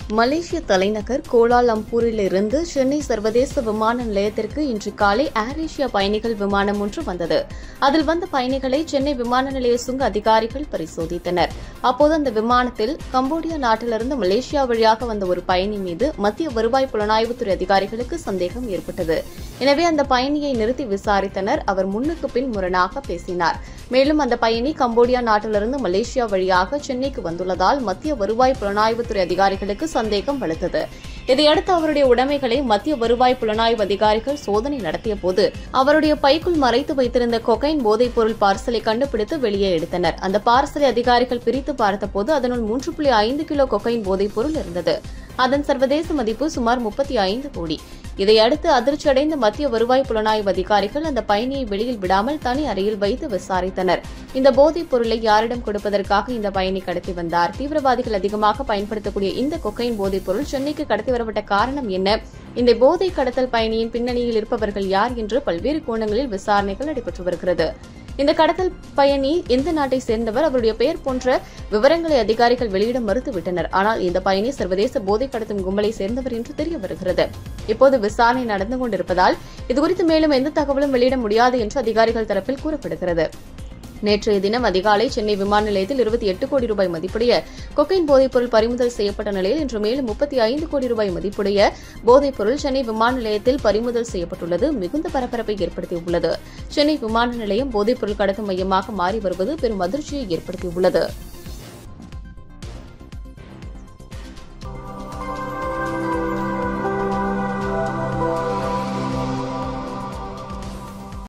மலேசிய தலைநகர் கோலாலம்பூரிலிருந்து சென்னை சர்வதேச விமான நிலையத்திற்கு இன்று காலை ஏர் ஏசியா பயணிகள் விமானம் ஒன்று வந்தது. அதில் வந்த பயணிகளை சென்னை விமான நிலைய சுங்க அதிகாரிகள் பரிசோதித்தனர். அப்போது அந்த விமானத்தில் கம்போடியா நாட்டிலிருந்து மலேசியா வழியாக வந்த ஒரு பயணி மீது மத்திய வருவாய் புலனாய்வுத்துறை அதிகாரிகளுக்கு சந்தேகம் ஏற்பட்டது. எனவே அந்த பயணியை நிறுத்தி விசாரித்தனர். அவர் முன்னுக்கு பின் முரணாக பேசினார். மேலும் அந்த பயணி கம்போடியா நாட்டிலிருந்து மலேசியா வழியாக சென்னைக்கு வந்துள்ளதால் மத்திய வருவாய் புலனாய்வுத்துறை அதிகாரிகளுக்கு சந்தேகம் வலுத்தது. இதையடுத்து அவருடைய உடைமைகளை மத்திய வருவாய் புலனாய்வு அதிகாரிகள் சோதனை நடத்தியபோது அவருடைய பைக்குள் மறைத்து வைத்திருந்த கொகைன் போதைப்பொருள் பார்சலை கண்டுபிடித்து வெளியே எடுத்தனர். அந்த பார்சலை அதிகாரிகள் பிரித்து பார்த்தபோது அதனுள் 3.5 கிலோ கொகைன் போதைப்பொருள் இருந்தது. அதன் சர்வதேச மதிப்பு சுமார் 35 கோடி. இதையடுத்து அதிர்ச்சியடைந்த மத்திய வருவாய் புலனாய்வு அதிகாரிகள் அந்த பயணியை வெளியில் விடாமல் தனி அறையில் வைத்து விசாரித்தனர். இந்த போதைப் பொருளை யாரிடம் கொடுப்பதற்காக இந்த பயணி கடத்தி வந்தார்? தீவிரவாதிகள் அதிகமாக பயன்படுத்தக்கூடிய இந்த கொக்கைன் போதைப் பொருள் சென்னைக்கு கடத்தி வரப்பட்ட காரணம் என்ன? இந்த போதை கடத்தல் பயணியின் பின்னணியில் இருப்பவர்கள் யார் என்று பல்வேறு கோணங்களில் விசாரணைகள் நடைபெற்று வருகிறது. இந்த கடத்தல் பயணி எந்த நாட்டை சேர்ந்தவர், அவருடைய பெயர் போன்ற விவரங்களை அதிகாரிகள் வெளியிட மறுத்துவிட்டனர். ஆனால் இந்த பயணி சர்வதேச போதை கடத்தும் கும்பலை சேர்ந்தவர் என்று தெரிய வருகிறது. இப்போது விசாரணை நடந்து கொண்டிருப்பதால் இதுகுறித்து மேலும் எந்த தகவலும் வெளியிட முடியாது என்று அதிகாரிகள் தரப்பில் கூறப்படுகிறது. நேற்றைய தினம் அதிகாலை சென்னை விமான நிலையத்தில் 28 கோடி ரூபாய் மதிப்புடைய கொக்கைன் போதைப்பொருள் பறிமுதல் செய்யப்பட்ட நிலையில் இன்று மேலும் 35 கோடி ரூபாய் மதிப்புடைய போதைப்பொருள் சென்னை விமான நிலையத்தில் பறிமுதல் செய்யப்பட்டுள்ளது. மிகுந்த பரபரப்பை ஏற்படுத்தியுள்ளது. சென்னை விமான நிலையம் போதைப்பொருள் கடத்தும் மையமாக மாறி வருவது பெரும் அதிர்ச்சியை ஏற்படுத்தியுள்ளது.